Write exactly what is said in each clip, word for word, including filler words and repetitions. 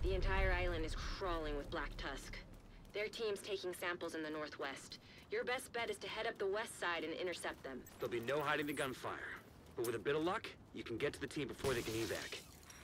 The entire island is crawling with Black Tusk. Their team's taking samples in the northwest. Your best bet is to head up the west side and intercept them. There'll be no hiding the gunfire. But with a bit of luck, you can get to the team before they can evac.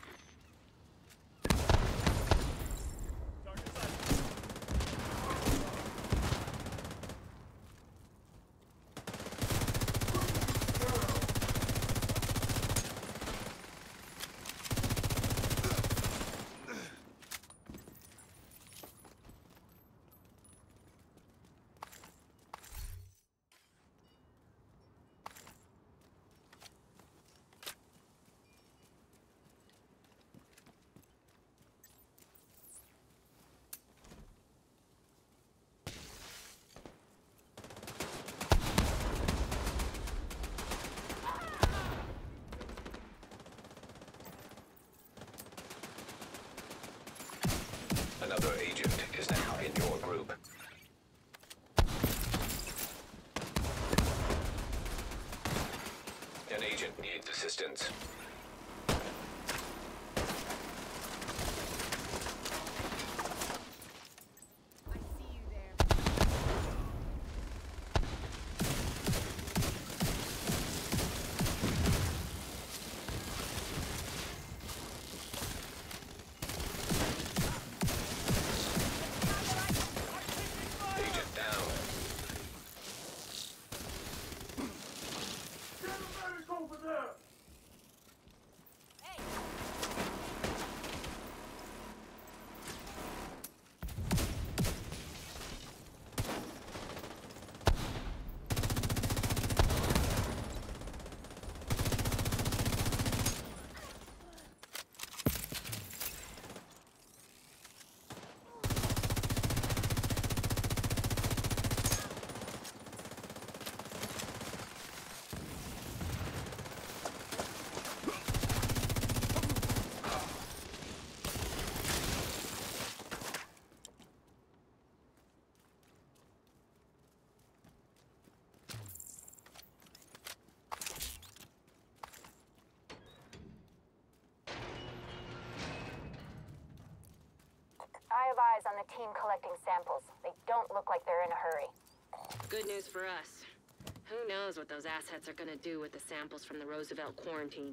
Another agent is now in your group. An agent needs assistance. I have eyes on the team collecting samples. They don't look like they're in a hurry. Good news for us. Who knows what those assets are gonna do with the samples from the Roosevelt quarantine?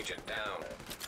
agent down.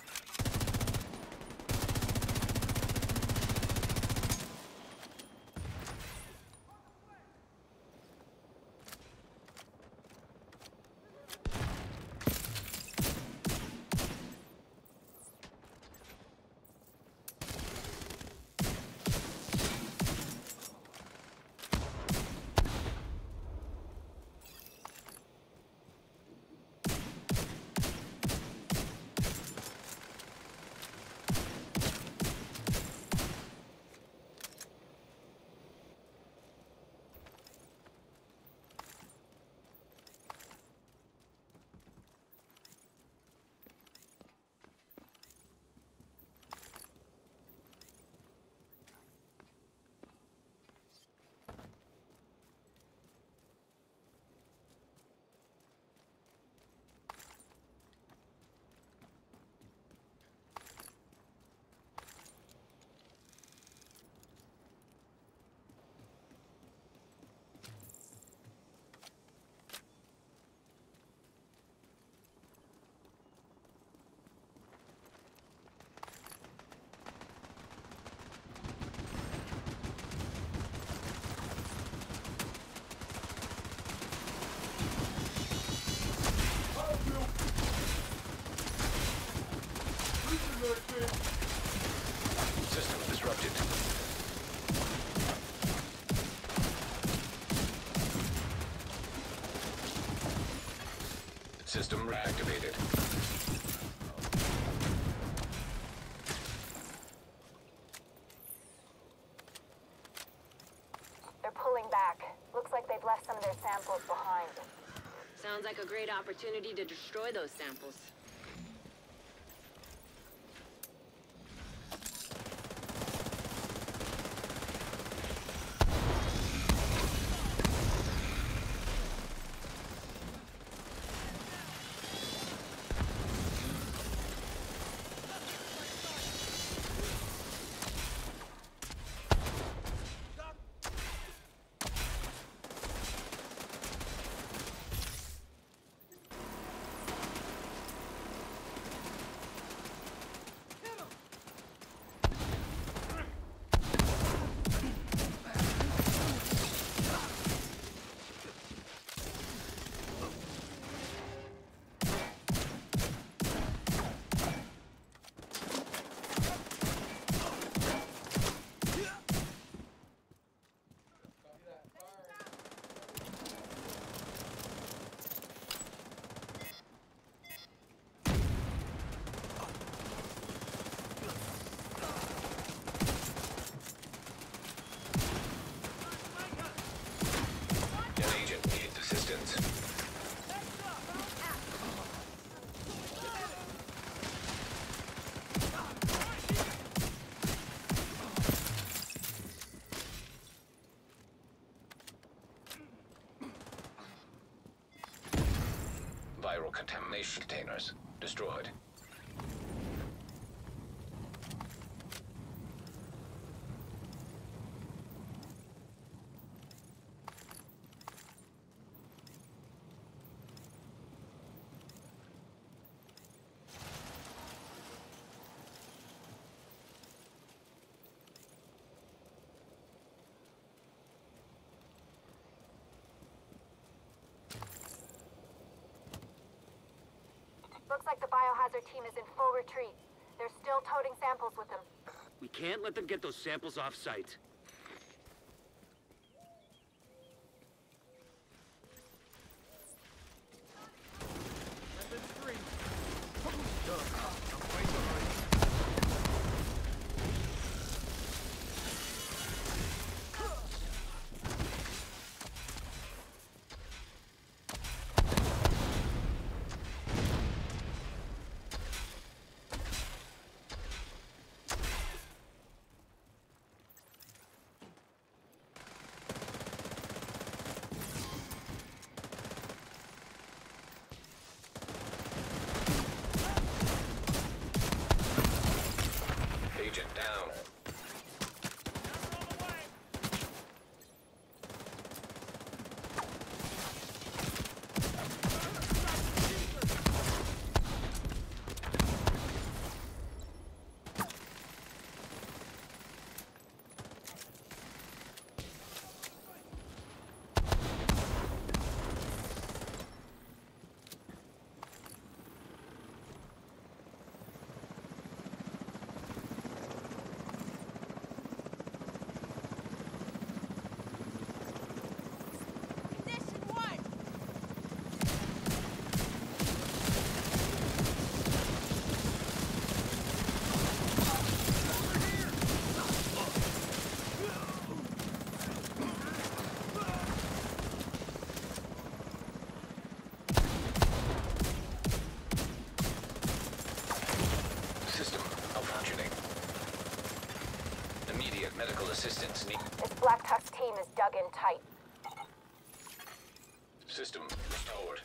System disrupted. System reactivated. They're pulling back. Looks like they've left some of their samples behind. Sounds like a great opportunity to destroy those samples. Viral contamination containers destroyed. Looks like the biohazard team is in full retreat. They're still toting samples with them. We can't let them get those samples off-site. dug in tight. System restored.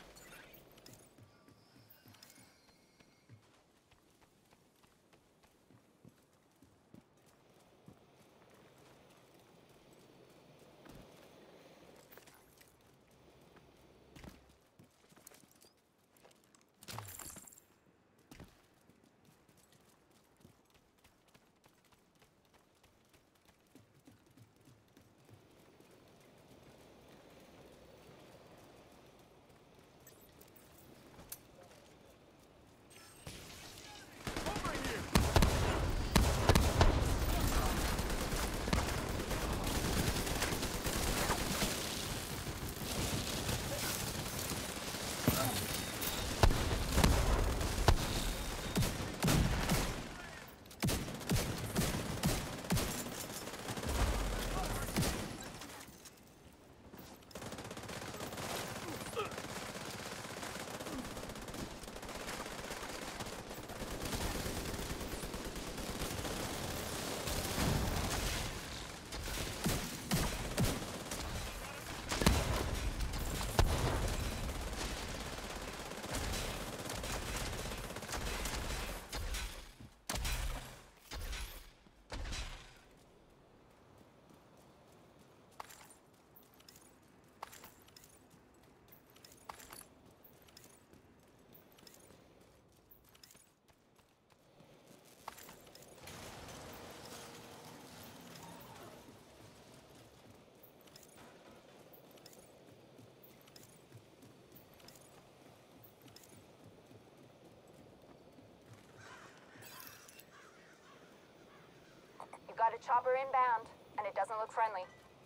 You've got a chopper inbound, and it doesn't look friendly.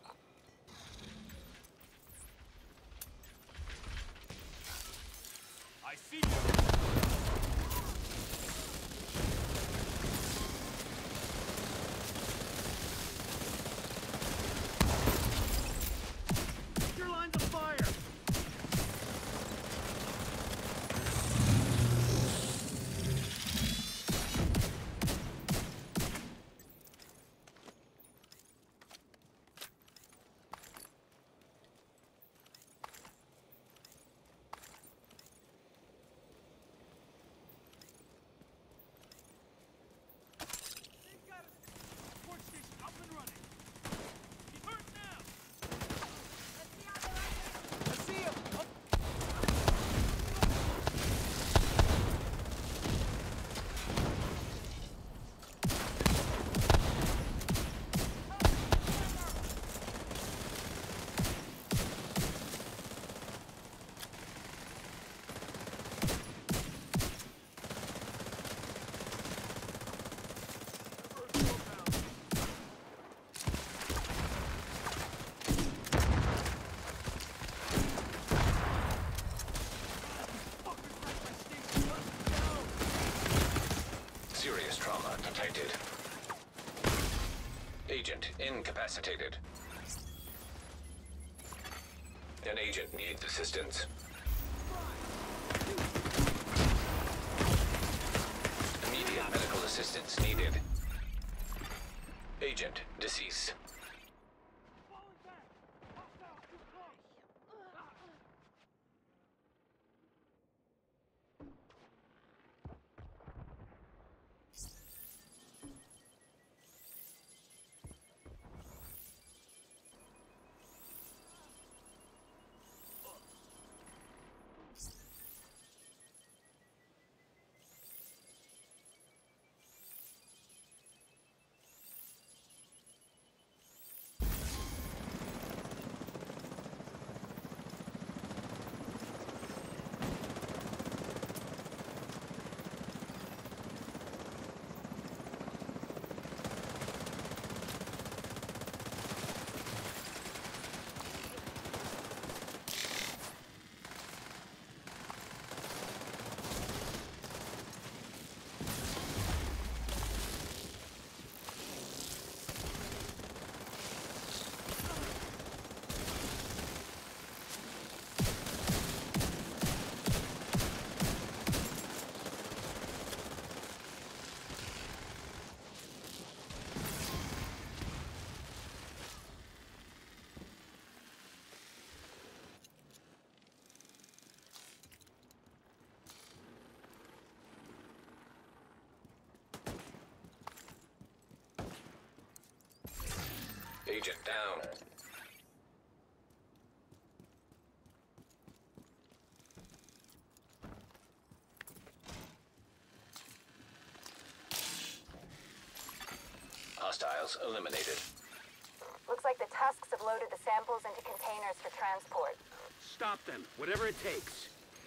I see you! Your lines of fire! Serious trauma detected. Agent incapacitated. An agent needs assistance. Immediate medical assistance needed. Agent deceased. Agent down. Hostiles eliminated. Looks like the Tusks have loaded the samples into containers for transport. Stop them, whatever it takes.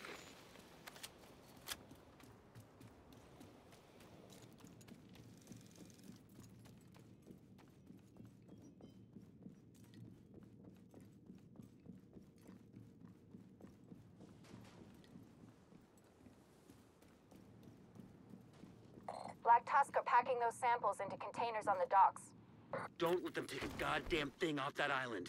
Black Tusk are packing those samples into containers on the docks. Don't let them take a goddamn thing off that island.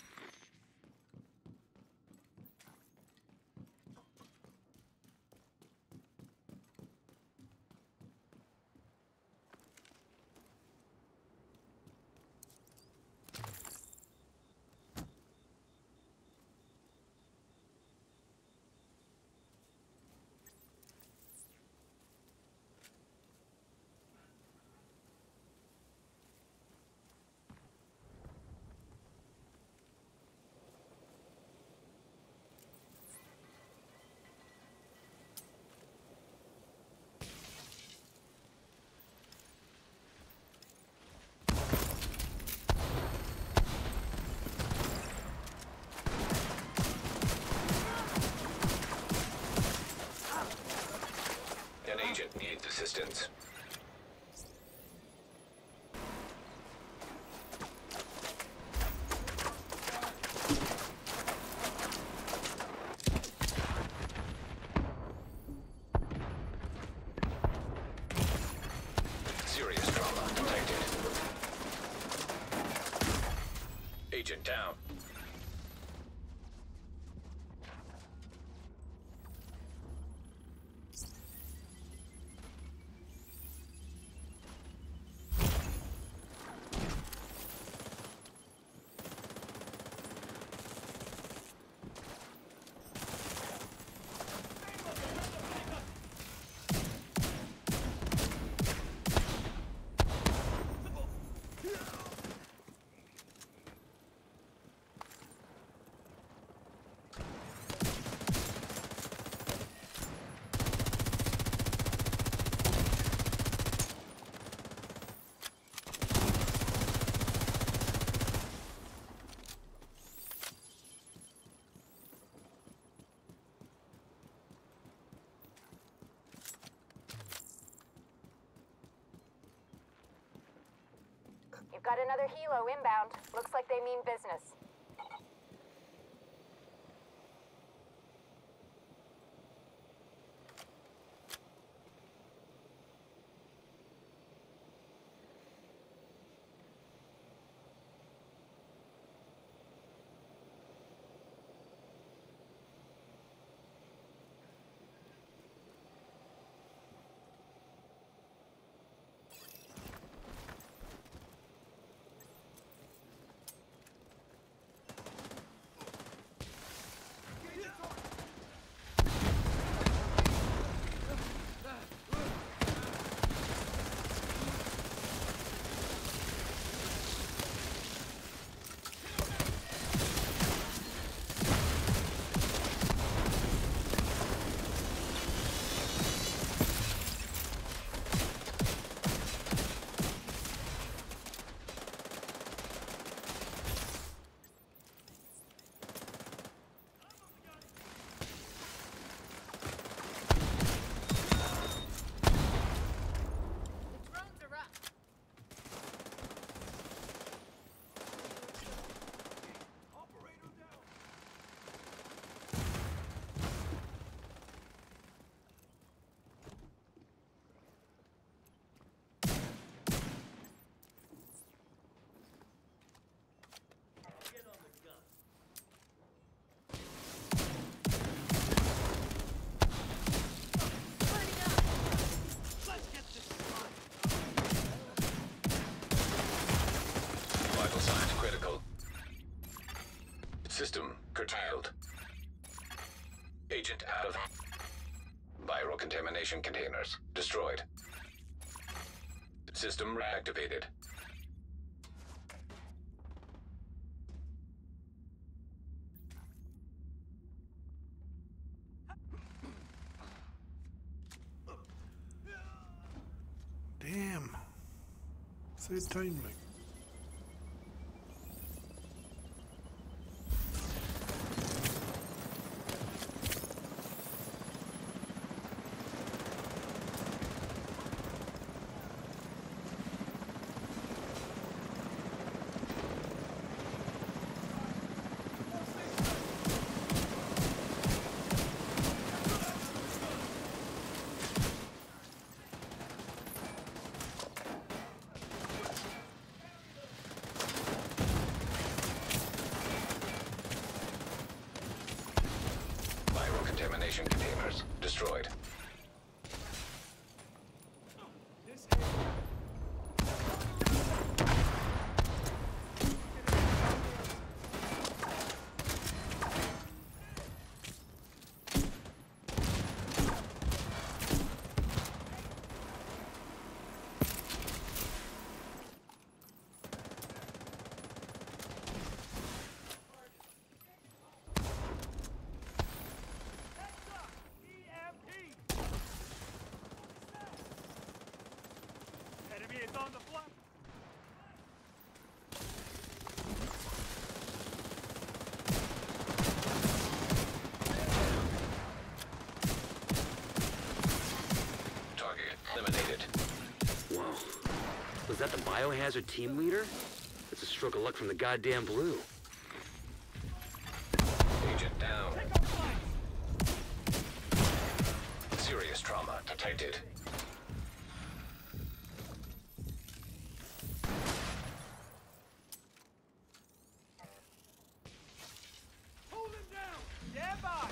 An agent needs assistance. Serious trauma detected. Agent down. You've got another helo inbound. Looks like they mean business. System curtailed. Agent out of... Viral contamination containers destroyed. System reactivated. Third time, like. Contamination containers destroyed. Enemy is on the fly. Target eliminated. Whoa. Was that the biohazard team leader? It's a stroke of luck from the goddamn blue. Agent down. Serious trauma detected. Hold him down. Stand by.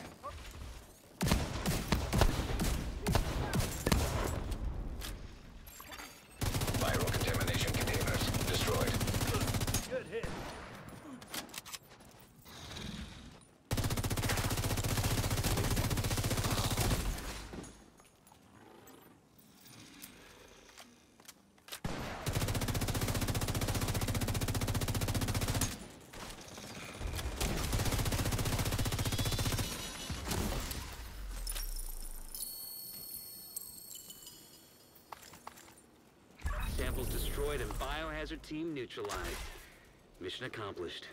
Viral contamination containers destroyed. Good hit. Samples destroyed and biohazard team neutralized. Mission accomplished.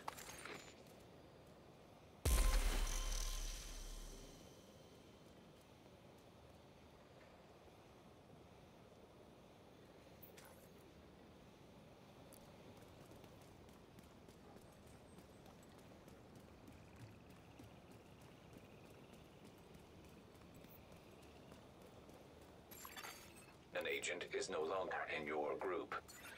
An agent is no longer in your group.